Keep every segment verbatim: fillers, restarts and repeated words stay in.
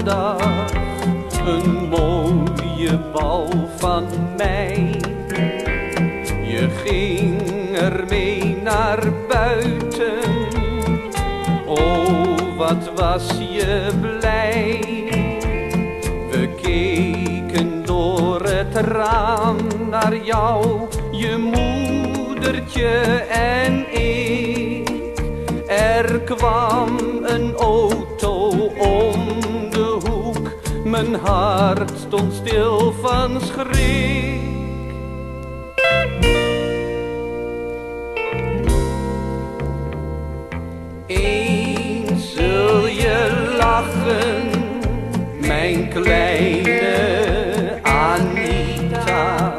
maandag een mooie bal van mij. Je ging ermee naar buiten, oh wat was je blij. We keken door het raam naar jou, je moedertje en ik. Er kwam een auto om de hoek, mijn hart stond stil van schrik. Eens zul je lachen, mijn kleine Anita.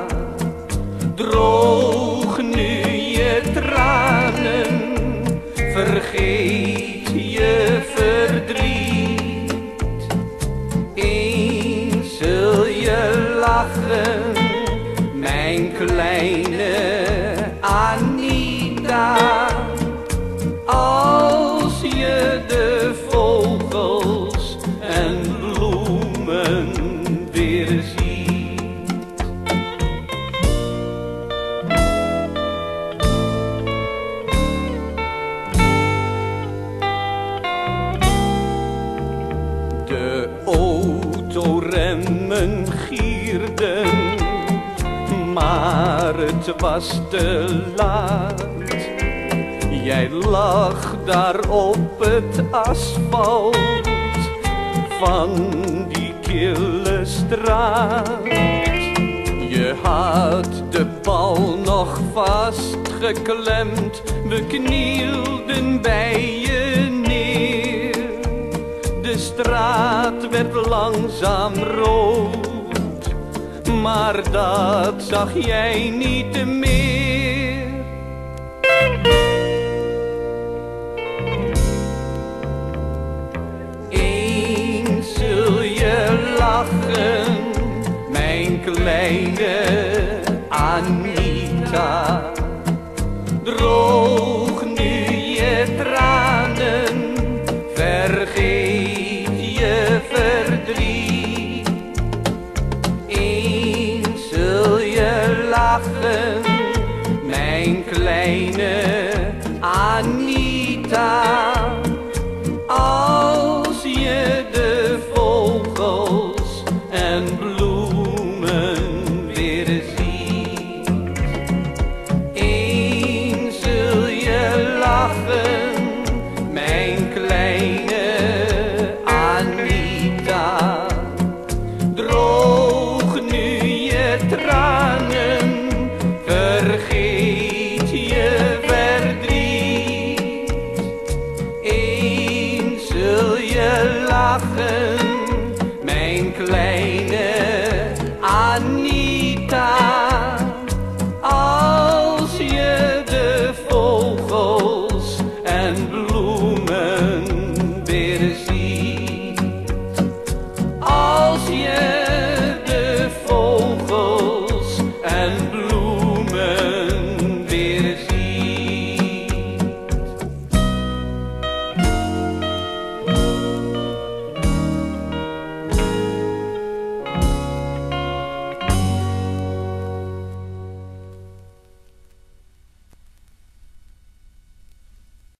Droog nu je tranen, vergeet je verdriet. Eens zul je lachen, mijn kleine Anita. Als je de vogels en bloemen weer ziet. De autoremmen gierden, maar het was te laat. Jij lag daar op het asfalt van die kille straat. Je had de bal nog vastgeklemd, we knielden bij je neer. De straat werd langzaam rood, maar dat zag jij niet meer. Eens zul je lachen, mijn kleine Anita.